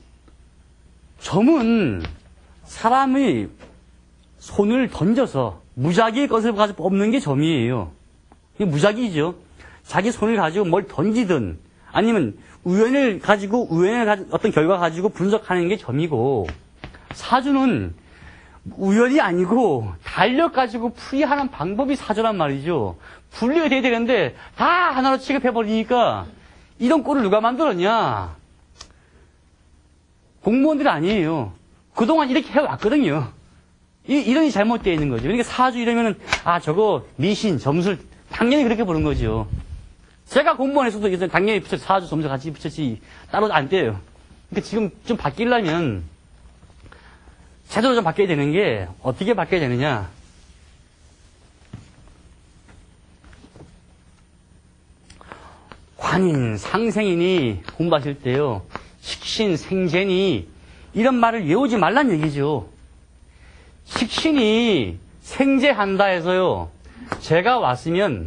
점은 사람의 손을 던져서 무작위의 것을 가지고 뽑는 게 점이에요. 이게 무작위죠. 자기 손을 가지고 뭘 던지든 아니면 우연을 가지고 어떤 결과 가지고 분석하는 게 점이고, 사주는 우연이 아니고 달력가지고 풀이하는 방법이 사주란 말이죠. 분리가 돼야 되는데 다 하나로 취급해버리니까 이런 꼴을 누가 만들었냐? 공무원들이 아니에요. 그동안 이렇게 해왔거든요. 이론이 잘못되어 있는 거죠. 그러니까 사주 이러면은, 저거 미신, 점술, 당연히 그렇게 보는 거죠. 제가 공무원에서도 당연히 사주, 점술 같이 붙였지, 따로 안 떼요. 그러니까 지금 좀 바뀌려면, 제대로 좀 바뀌어야 되는 게, 어떻게 바뀌어야 되느냐. 관인, 상생인이 공부하실 때요, 식신, 생재니, 이런 말을 외우지 말란 얘기죠. 식신이 생재한다 해서요, 제가 왔으면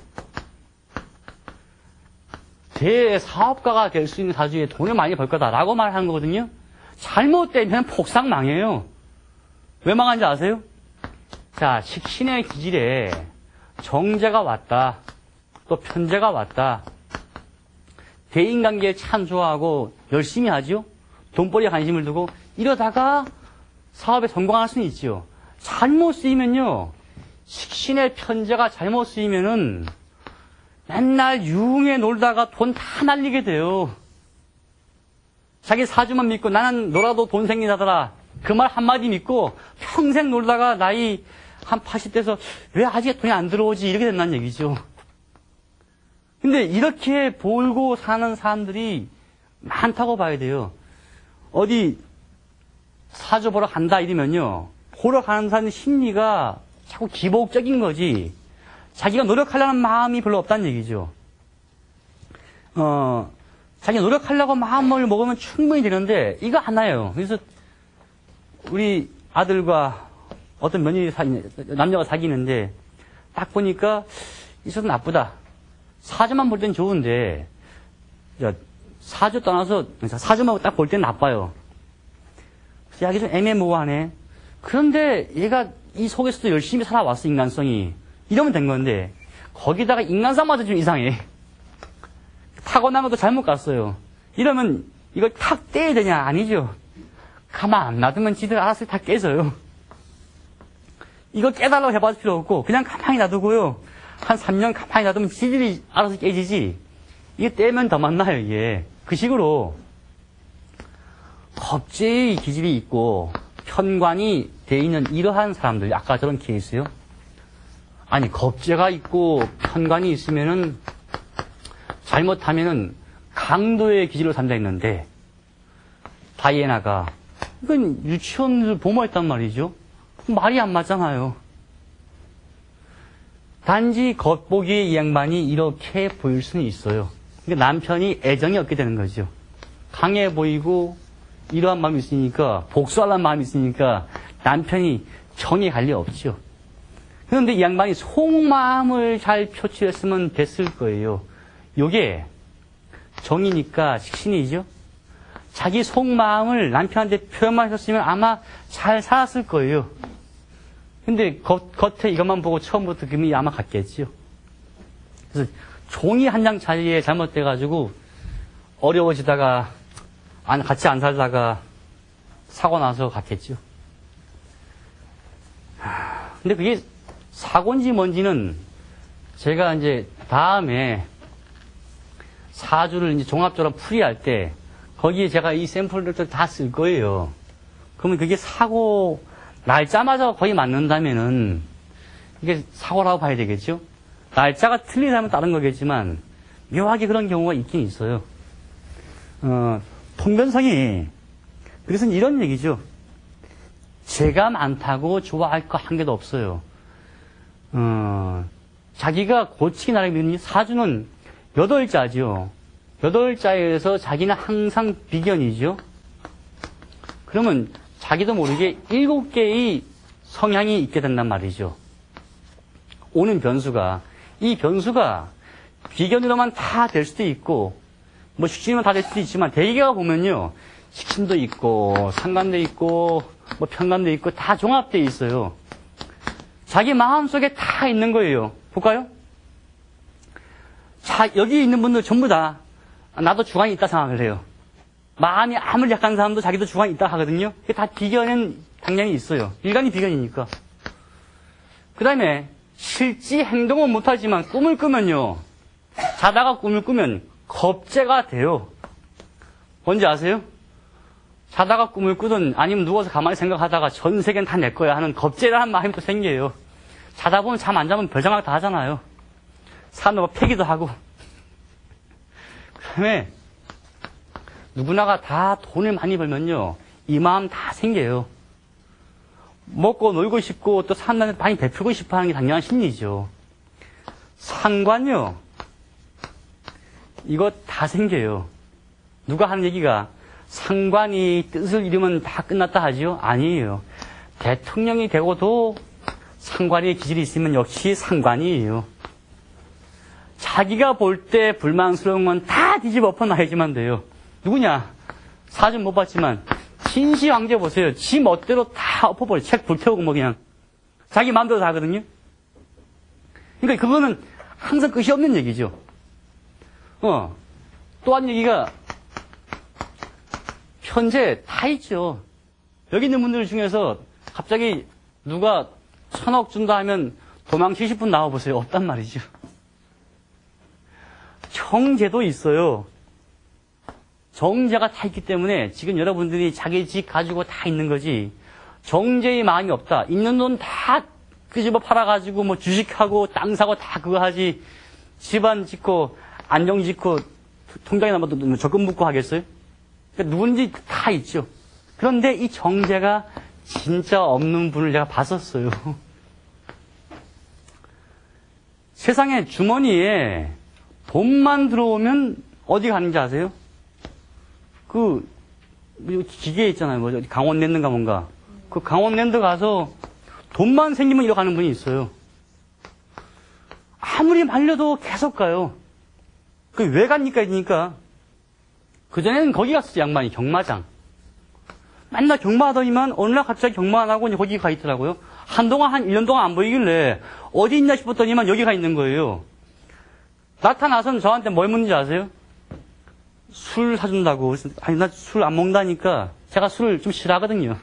대사업가가 될 수 있는 사주에 돈을 많이 벌 거다라고 말하는 거거든요. 잘못되면 폭삭 망해요. 왜 망하는지 아세요? 자, 식신의 기질에 정제가 왔다, 또 편제가 왔다, 대인관계에 참 좋아하고 열심히 하죠. 돈벌이에 관심을 두고 이러다가 사업에 성공할 수는 있죠. 잘못 쓰이면요, 식신의 편제가 잘못 쓰이면은 맨날 유흥에 놀다가 돈 다 날리게 돼요. 자기 사주만 믿고 나는 놀아도 돈 생긴다더라, 그 말 한마디 믿고 평생 놀다가 나이 한 80대에서 왜 아직 돈이 안 들어오지, 이렇게 된다는 얘기죠. 근데 이렇게 보고 사는 사람들이 많다고 봐야 돼요. 어디 사주 보러 간다 이러면요, 보러 가는 사람 심리가 자꾸 기복적인 거지 자기가 노력하려는 마음이 별로 없다는 얘기죠. 자기가 노력하려고 마음을 먹으면 충분히 되는데 이거 하나예요. 그래서 우리 아들과 어떤 남녀가 사귀는데 딱 보니까 이 사람 나쁘다. 사주만 볼 땐 좋은데 사주 떠나서 사주만 딱 볼 땐 나빠요. 그래서 약이 좀 애매모호하네. 그런데 얘가 이 속에서도 열심히 살아왔어, 인간성이. 이러면 된 건데 거기다가 인간성마저 좀 이상해. 타고난 것도 잘못 갔어요. 이러면 이걸 탁 떼야 되냐? 아니죠. 가만 안 놔두면 지들 알아서 다 깨져요. 이거 깨달라고 해봐줄 필요 없고 그냥 가만히 놔두고요, 한 3년 가만히 놔두면 지들이 알아서 깨지지. 이게 떼면 더 만나요, 이게. 그 식으로 겁제의 기질이 있고 편관이 돼 있는 이러한 사람들, 아까 저런 케이스요. 아니, 겁제가 있고 편관이 있으면은 잘못하면은 강도의 기질로 산다 했는데 다이애나가 이건 유치원을 보모했단 말이죠. 말이 안 맞잖아요. 단지 겉보기에 이 양반이 이렇게 보일 수는 있어요. 그러니까 남편이 애정이 없게 되는 거죠. 강해 보이고 이러한 마음이 있으니까, 복수하려는 마음이 있으니까 남편이 정이 갈 리 없죠. 그런데 이 양반이 속마음을 잘 표출했으면 됐을 거예요. 요게 정이니까 식신이죠. 자기 속마음을 남편한테 표현만 했었으면 아마 잘 살았을 거예요. 근데 겉에 이것만 보고 처음부터 금이 아마 갔겠죠. 그래서 종이 한 장 자리에 잘못돼가지고 어려워지다가 같이 안 살다가 사고 나서 갔겠죠. 근데 그게 사고인지 뭔지는 제가 이제 다음에 사주를 이제 종합적으로 풀이할 때 거기에 제가 이 샘플들을 다 쓸 거예요. 그러면 그게 사고 날짜마저 거의 맞는다면은 이게 사고라고 봐야 되겠죠. 날짜가 틀리다면 다른 거겠지만 묘하게 그런 경우가 있긴 있어요. 통변성이 그래서 이런 얘기죠. 죄가 많다고 좋아할 거 한 개도 없어요. 자기가 고치기 나름이니 사주는 8자죠. 8자에서 자기는 항상 비견이죠. 그러면 자기도 모르게 7개의 성향이 있게 된단 말이죠. 오는 변수가, 이 변수가 비견으로만 다 될 수도 있고, 뭐 식신으로만 다 될 수도 있지만, 대개가 보면요, 식신도 있고, 상관도 있고, 뭐 편관도 있고, 다 종합되어 있어요. 자기 마음속에 다 있는 거예요. 볼까요? 자, 여기 있는 분들 전부 다 나도 주관이 있다 생각을 해요. 마음이 아무리 약한 사람도 자기도 주관이 있다 하거든요. 그게 다 비견은 당연히 있어요. 일간이 비견이니까. 그 다음에 실제 행동은 못하지만 꿈을 꾸면요. 자다가 꿈을 꾸면 겁재가 돼요. 뭔지 아세요? 자다가 꿈을 꾸든 아니면 누워서 가만히 생각하다가 전 세계는 다 내 거야 하는 겁재라는 마음이 또 생겨요. 자다 보면 잠 안 자면 별생각 다 하잖아요. 사람들 패기도 하고. 그 다음에 누구나가 다 돈을 많이 벌면요. 이 마음 다 생겨요. 먹고 놀고 싶고 또 사람들한테 많이 베풀고 싶어 하는 게 당연한 심리죠. 상관요. 이거 다 생겨요. 누가 하는 얘기가 상관이 뜻을 이루면 다 끝났다 하지요? 아니에요. 대통령이 되고도 상관의 기질이 있으면 역시 상관이에요. 자기가 볼 때 불만스러운 건 다 뒤집어 엎어놔야지만 돼요. 누구냐? 사진 못 봤지만 진시 황제 보세요. 지 멋대로 다 엎어버려. 책 불태우고 뭐 그냥 자기 마음대로 다 하거든요. 그러니까 그거는 항상 끝이 없는 얘기죠. 또 한 얘기가 현재 다 있죠. 여기 있는 분들 중에서 갑자기 누가 1,000억 준다 하면 도망치실 분 나와보세요. 없단 말이죠. 정제도 있어요. 정제가 다 있기 때문에 지금 여러분들이 자기 집 가지고 다 있는 거지. 정제의 마음이 없다. 있는 돈 다 끄집어 팔아가지고 뭐 주식하고 땅 사고 다 그거 하지. 집안 짓고 안정 짓고 통장에 남아도 적금 붓고 하겠어요? 그러니까 누군지 다 있죠. 그런데 이 정제가 진짜 없는 분을 제가 봤었어요. 세상에 주머니에 돈만 들어오면 어디 가는지 아세요? 그 기계 있잖아요. 뭐 강원랜드인가 뭔가. 그 강원랜드 가서 돈만 생기면 이러 가는 분이 있어요. 아무리 말려도 계속 가요. 그 왜 갑니까? 이러니까. 그전에는 거기 갔었지, 양반이. 경마장. 맨날 경마하더니만 어느 날 갑자기 경마 안 하고 거기 가 있더라고요. 한동안 한 1년 동안 안 보이길래 어디 있냐 싶었더니만 여기 가 있는 거예요. 나타나서는 저한테 뭘 묻는지 아세요? 술 사준다고. 아니, 나 술 안 먹는다니까. 제가 술을 좀 싫어하거든요.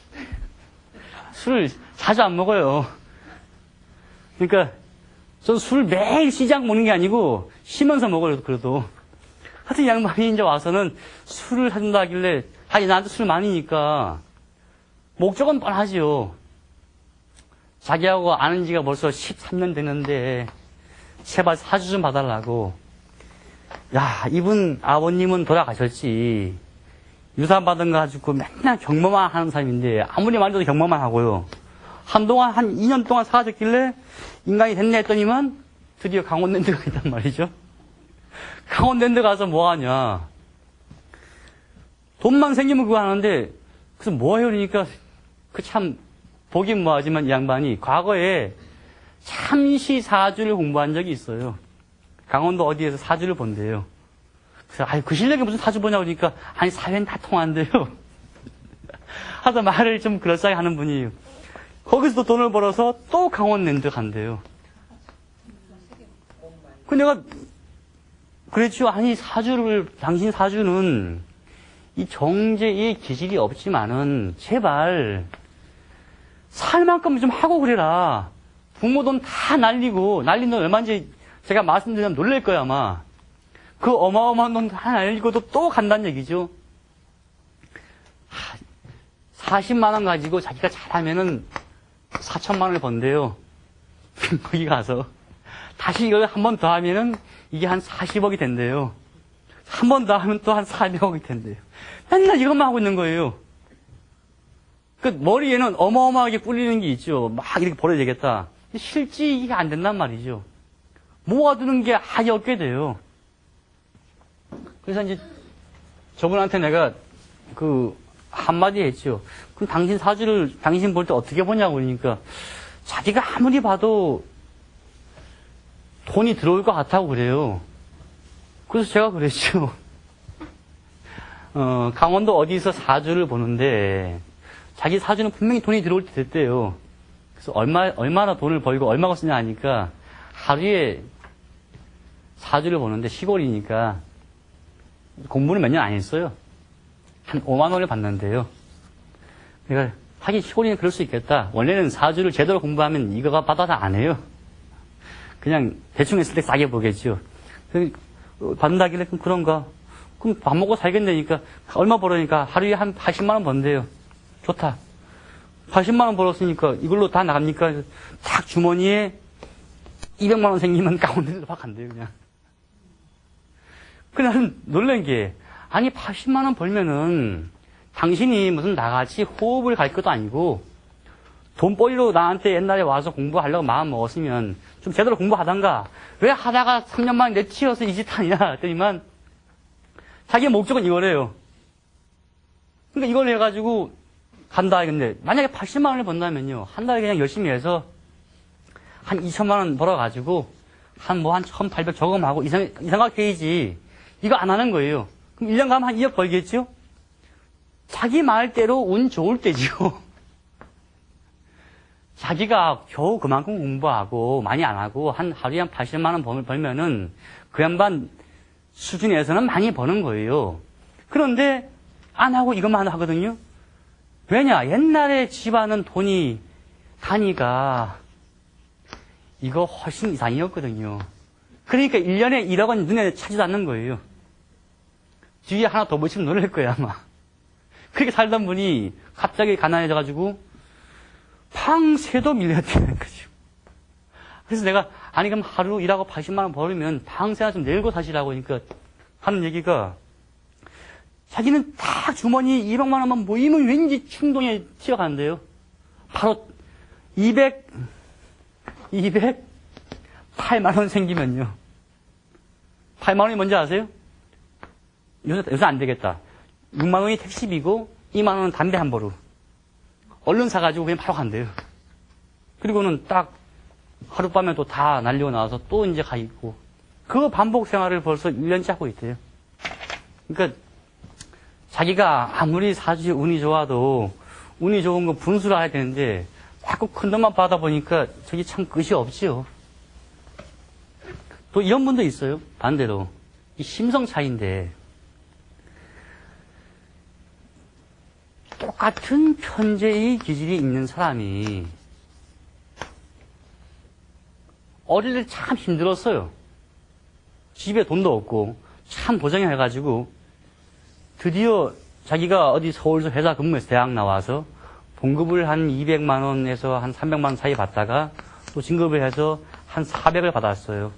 술을 자주 안 먹어요. 그러니까, 전 술 매일 시장 먹는 게 아니고, 쉬면서 먹어요, 그래도. 하여튼 양반이 이제 와서는 술을 사준다 하길래, 아니, 나한테 술 많으니까, 목적은 뻔하지요. 자기하고 아는 지가 벌써 13년 됐는데, 제발 사주 좀 봐달라고. 야, 이분 아버님은 돌아가셨지. 유산 받은 거 가지고 맨날 경마만 하는 사람인데 아무리 말해도 경마만 하고요. 한동안 한 2년 동안 사라졌길래 인간이 됐네 했더니만 드디어 강원랜드가 있단 말이죠. 강원랜드 가서 뭐 하냐. 돈만 생기면 그거 하는데 그래서 뭐 해요 그러니까 그 참 보긴 뭐하지만 이 양반이 과거에 참시 사주를 공부한 적이 있어요. 강원도 어디에서 사주를 본대요. 그래서 아유 그 실력이 무슨 사주 보냐고 그러니까 아니 사회는 다 통한대요. 하다 말을 좀 그럴싸하게 하는 분이에요. 거기서 또 돈을 벌어서 또 강원랜드 간대요. 그 내가 그랬죠. 아니 사주를 당신 사주는 이 정제의 기질이 없지만은 제발 살 만큼 좀 하고 그래라. 부모 돈 다 날린 돈 얼마인지 제가 말씀드리면 놀랄 거야 아마. 그 어마어마한 돈 다 날리고도 또 간다는 얘기죠. 40만 원 가지고 자기가 잘하면은 4천만 원을 번대요. 거기 가서 다시 이걸 한 번 더 하면은 이게 한 40억이 된대요. 한 번 더 하면 또 한 400억이 된대요. 맨날 이것만 하고 있는 거예요. 그 머리에는 어마어마하게 꿀리는 게 있죠. 막 이렇게 벌어야 되겠다. 실제 이게 안 된단 말이죠. 모아두는 게 아예 없게 돼요. 그래서 이제 저분한테 내가 그 한마디 했죠. 그럼 당신 사주를 당신 볼 때 어떻게 보냐고 그러니까 자기가 아무리 봐도 돈이 들어올 것 같다고 그래요. 그래서 제가 그랬죠. 강원도 어디서 사주를 보는데 자기 사주는 분명히 돈이 들어올 때 됐대요. 그래서 얼마나 돈을 벌고 얼마가 쓰냐 하니까 하루에 사주를 보는데 시골이니까 공부는 몇 년 안 했어요. 한 5만 원을 받는데요. 내가 하긴 시골이는 그럴 수 있겠다. 원래는 사주를 제대로 공부하면 이거가 받아서 안 해요. 그냥 대충 했을 때 싸게 보겠죠. 받는다길래 그런가? 그럼 밥 먹고 살겠다니까 얼마 벌으니까 하루에 한 80만 원 번대요. 좋다. 80만 원 벌었으니까 이걸로 다 나갑니까? 딱 주머니에 200만 원 생기면 가운데로 확 간대요, 그냥. 그냥 놀란 게, 아니, 80만 원 벌면은 당신이 무슨 나같이 호흡을 갈 것도 아니고 돈벌이로 나한테 옛날에 와서 공부하려고 마음 먹었으면 좀 제대로 공부하던가. 왜 하다가 3년 만에 내치어서 이 짓 하냐 했더니만 자기의 목적은 이거래요. 그러니까 이걸 해가지고 간다. 근데 만약에 80만 원을 번다면요. 한 달에 그냥 열심히 해서 한 2천만 원 벌어가지고 한 1,800 저금하고 이상하게 되지. 이거 안 하는 거예요. 그럼 1년 가면 한 2억 벌겠죠? 자기 말대로 운 좋을 때지요. 자기가 겨우 그만큼 공부하고 많이 안 하고 하루에 한 80만 원 벌면은 그 양반 수준에서는 많이 버는 거예요. 그런데 안 하고 이것만 하거든요. 왜냐? 옛날에 집안은 돈이 단위가 이거 훨씬 이상이었거든요. 그러니까 1년에 1억 원 눈에 차지도 않는 거예요. 뒤에 하나 더 붙이면 놀랄 거예요, 아마. 그렇게 살던 분이 갑자기 가난해져가지고 방세도 밀려야 되는 거죠. 그래서 내가 아니 그럼 하루 일하고 80만 원 벌으면 방세나 좀 내고 사시라고 하니까 하는 얘기가 자기는 딱 주머니 200만 원만 모이면 왠지 충동에 튀어가는데요. 바로 8만 원 생기면요. 8만 원이 뭔지 아세요? 요새 안 되겠다. 6만 원이 택시비고 2만 원은 담배 한 보루. 얼른 사가지고 그냥 바로 간대요. 그리고는 딱 하룻밤에 또 다 날리고 나와서 또 이제 가 있고. 그 반복 생활을 벌써 1년째 하고 있대요. 그러니까 자기가 아무리 사주에 운이 좋아도 운이 좋은 거 분수를 해야 되는데 자꾸 큰 돈만 받아 보니까 저기 참 끝이 없지요. 또 이런 분도 있어요. 반대로. 이 심성 차이인데 똑같은 편재의 기질이 있는 사람이 어릴 때 참 힘들었어요. 집에 돈도 없고 참 고생해가지고 드디어 자기가 어디 서울서 회사 근무해서 대학 나와서 봉급을 한 200만 원에서 한 300만 원 사이 받다가 또 진급을 해서 한 400을 받았어요.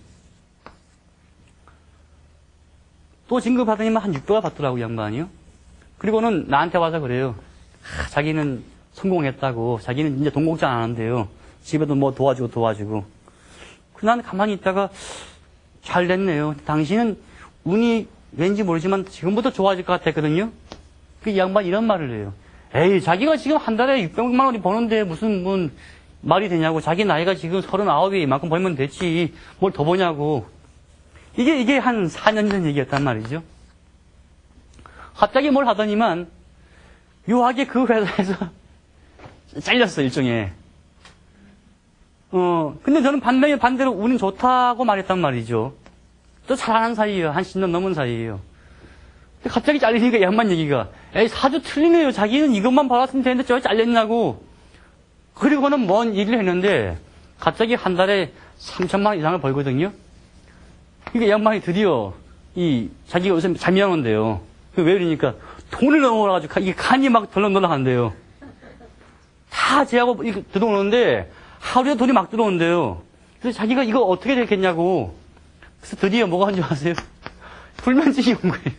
또 진급하더니만 한 600을 받더라고, 이 양반이요. 그리고는 나한테 와서 그래요. 자기는 성공했다고, 자기는 이제 돈 걱정 안 하는데요. 집에도 뭐 도와주고. 난 가만히 있다가 잘 됐네요. 당신은 운이 왠지 모르지만 지금부터 좋아질 것 같았거든요. 이 양반 이런 말을 해요. 에이, 자기가 지금 한 달에 600만 원이 버는데 무슨 말이 되냐고. 자기 나이가 지금 39에 이만큼 벌면 됐지. 뭘 더 버냐고. 이게 한 4년 전 얘기였단 말이죠. 갑자기 뭘 하더니만 묘하게 그 회사에서 잘렸어, 일종의. 근데 저는 반대로 운이 좋다고 말했단 말이죠. 또 잘하는 사이예요. 한 10년 넘은 사이예요. 근데 갑자기 잘리니까 양반 얘기가, 에이, 사주 틀리네요. 자기는 이것만 받았으면 되는데 저 잘렸냐고. 그리고는 뭔 얘기를 했는데, 갑자기 한 달에 3천만 원 이상을 벌거든요. 그러니까 양반이 드디어, 자기가 요새 잠이 안 온대요. 왜 이러니까, 돈을 넘어가지고, 이게 간이 막 덜렁덜렁한대요. 다 제하고 들어오는데, 하루에 돈이 막 들어온대요. 그래서 자기가 이거 어떻게 되겠냐고. 그래서 드디어 뭐가 온 줄 아세요? 불면증이 온 거예요.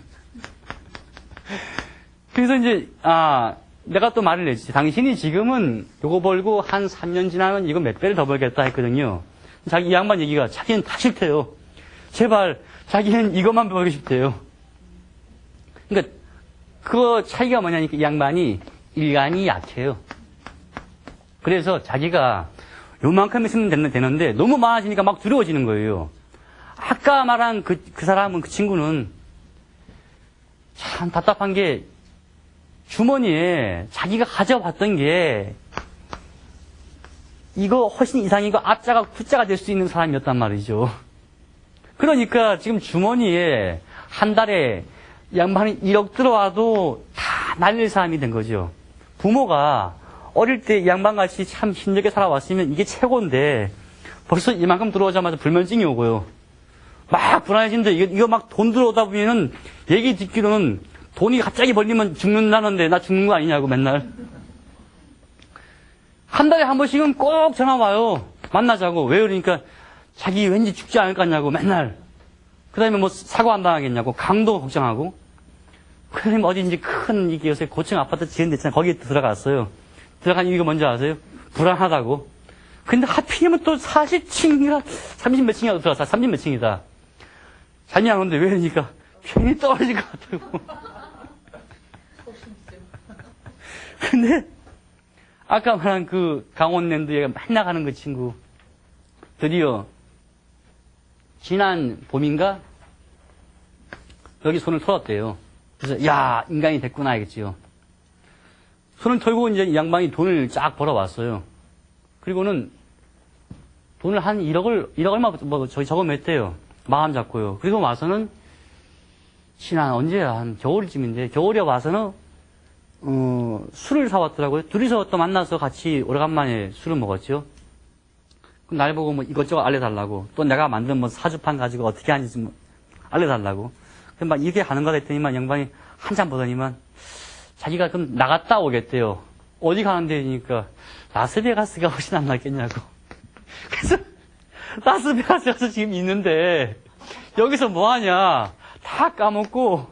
그래서 이제, 내가 또 말을 했지. 당신이 지금은 요거 벌고 한 3년 지나면 이거 몇 배를 더 벌겠다 했거든요. 이 양반 얘기가 자기는 다 싫대요. 제발, 자기는 이것만 벌고 싶대요. 그러니까, 그 차이가 뭐냐니까 이 양반이 일간이 약해요. 그래서 자기가 요만큼 있으면 되는데 너무 많아지니까 막 두려워지는 거예요. 아까 말한 그 사람은, 그 친구는 참 답답한 게 주머니에 자기가 가져왔던 게 이거 훨씬 이상이고 앞자가 후자가 될 수 있는 사람이었단 말이죠. 그러니까 지금 주머니에 한 달에 양반이 1억 들어와도 다 날릴 사람이 된 거죠. 부모가 어릴 때 이 양반같이 참 힘들게 살아왔으면 이게 최고인데 벌써 이만큼 들어오자마자 불면증이 오고요. 막 불안해진데 이거 막 돈 들어오다 보면은 얘기 듣기로는 돈이 갑자기 벌리면 죽는다는데 나 죽는 거 아니냐고 맨날. 한 달에 한 번씩은 꼭 전화 와요. 만나자고. 왜 그러니까 자기 왠지 죽지 않을 것 같냐고 맨날. 그 다음에 뭐 사고 안 당하겠냐고. 강도 걱정하고. 그 다음에 어딘지 큰 이게 요새 고층 아파트 지은 데 있잖아요. 거기에 들어갔어요. 들어간 이유가 뭔지 아세요? 불안하다고. 근데 하필이면 또 40층이라 30몇 층이라도 들어갔어. 30몇 층이다. 잠이 안 오는데 왜 그러니까 괜히 떨어질 것 같다고. 근데 아까 말한 그 강원랜드에 맨날 가는 그 친구 드디어 지난 봄인가 여기 손을 털었대요. 그래서 야 인간이 됐구나 알겠지요. 손을 털고 이제 이 양반이 돈을 쫙 벌어왔어요. 그리고는 돈을 한 1억 얼마 뭐 저기 적어냈대요. 마음 잡고요. 그리고 와서는 지난 언제야 한 겨울쯤인데 겨울에 와서는 술을 사왔더라고요. 둘이서 또 만나서 같이 오래간만에 술을 먹었죠. 그럼 날 보고 뭐 이것저것 알려달라고. 또 내가 만든 뭐 사주판 가지고 어떻게 하는지 뭐 알려달라고. 그럼 막 이렇게 하는 거다 했더니만 양반이 한참 보더니만 자기가 그럼 나갔다 오겠대요. 어디 가는데 그러니까 라스베가스가 훨씬 안 낫겠냐고. 그래서 라스베가스 가서 지금 있는데 여기서 뭐 하냐. 다 까먹고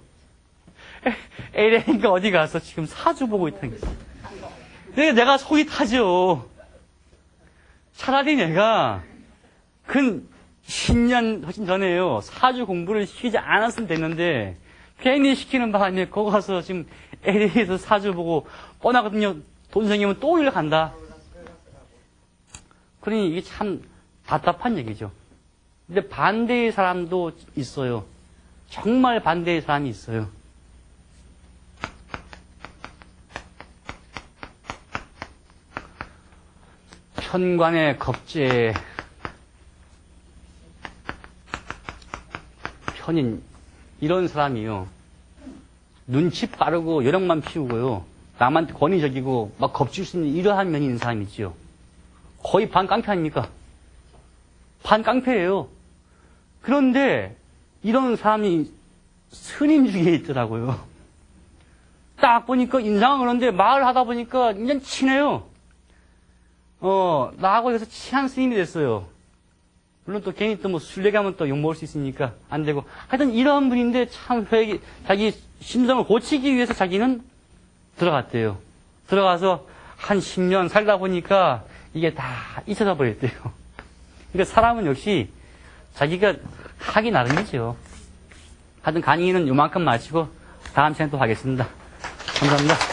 LA니까 어디 가서 지금 사주 보고 있다는 거지. 내가 속이 타죠. 차라리 내가 근 10년 훨씬 전에요. 사주 공부를 시키지 않았으면 됐는데 괜히 시키는 바람에 거기 가서 지금 LA에서 사주 보고 뻔하거든요. 돈 생기면 또 일로 간다. 그러니 이게 참 답답한 얘기죠. 근데 반대의 사람도 있어요. 정말 반대의 사람이 있어요. 편관의 겁제 편인 이런 사람이요. 눈치 빠르고 여력만 피우고요. 남한테 권위적이고 막 겁줄 수 있는 이러한 면이 있는 사람이 있죠. 거의 반깡패 아닙니까? 반깡패예요. 그런데 이런 사람이 스님 중에 있더라고요. 딱 보니까 인상은 그런데 말을 하다 보니까 완전 친해요. 나하고 여기서 친한 스님이 됐어요. 물론 또 괜히 또 뭐 술 얘기하면 또 욕먹을 수 있으니까 안 되고. 하여튼 이런 분인데 참 자기 심성을 고치기 위해서 자기는 들어갔대요. 들어가서 한 10년 살다 보니까 이게 다 잊혀져 버렸대요. 그러니까 사람은 역시 자기가 하기 나름이죠. 하여튼 강의는 요만큼 마치고 다음 시간에 또 하겠습니다. 감사합니다.